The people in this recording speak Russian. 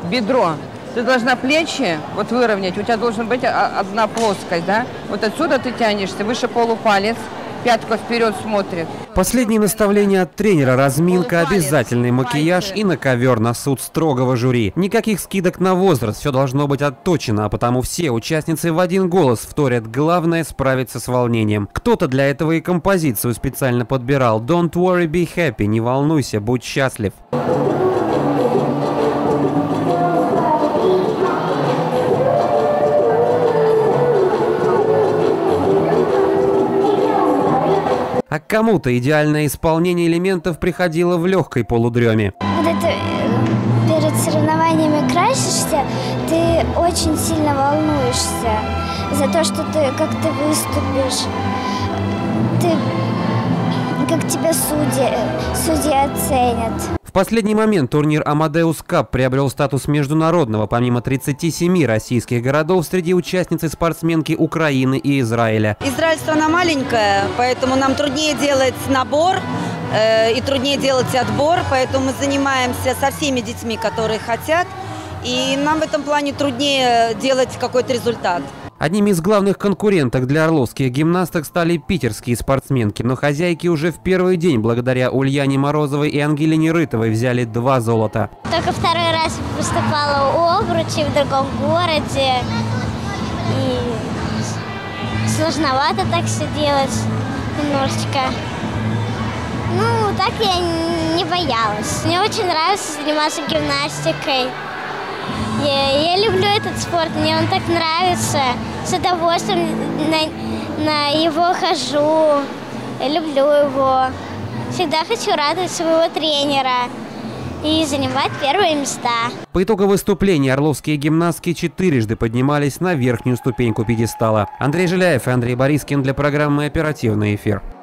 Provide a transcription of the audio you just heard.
бедро. Ты должна плечи вот выровнять, у тебя должна быть одна плоскость, да? Вот отсюда ты тянешься, выше полупалец, пятка вперед смотрит. Последние наставления от тренера: разминка, обязательный макияж и на ковер на суд строгого жюри. Никаких скидок на возраст, все должно быть отточено, а потому все участницы в один голос вторят: главное справиться с волнением. Кто-то для этого и композицию специально подбирал: Don't worry, be happy, не волнуйся, будь счастлив. А кому-то идеальное исполнение элементов приходило в легкой полудреме. Вот это перед соревнованиями красишься, ты очень сильно волнуешься за то, что как ты выступишь, как тебя судьи оценят. В последний момент турнир Amadeus Cup приобрел статус международного. Помимо 37 российских городов, среди участниц и спортсменки Украины и Израиля. Израиль страна маленькая, поэтому нам труднее делать набор и труднее делать отбор. Поэтому мы занимаемся со всеми детьми, которые хотят. И нам в этом плане труднее делать какой-то результат. Одними из главных конкуренток для орловских гимнасток стали питерские спортсменки. Но хозяйки уже в первый день, благодаря Ульяне Морозовой и Ангелине Рытовой, взяли 2 золота. Только второй раз выступала у Обручи в другом городе. И сложновато так все делать немножечко. Ну, так я не боялась. Мне очень нравится заниматься гимнастикой. Я люблю этот спорт, мне он так нравится. С удовольствием на его хожу, я люблю его. Всегда хочу радовать своего тренера и занимать первые места. По итогу выступления орловские гимнастки 4-жды поднимались на верхнюю ступеньку пьедестала. Андрей Жиляев и Андрей Борискин для программы «Оперативный эфир».